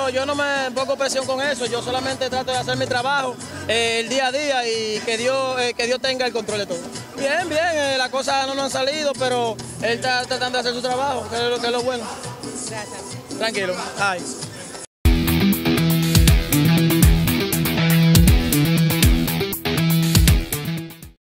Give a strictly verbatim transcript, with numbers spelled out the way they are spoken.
pero yo no me pongo presión con eso, yo solamente trato de hacer mi trabajo eh, el día a día y que Dios, eh, que Dios tenga el control de todo. Bien, bien, eh, las cosas no nos han salido, pero él está tratando de hacer su trabajo, que es lo, que es lo bueno. Gracias. Tranquilo. Ay.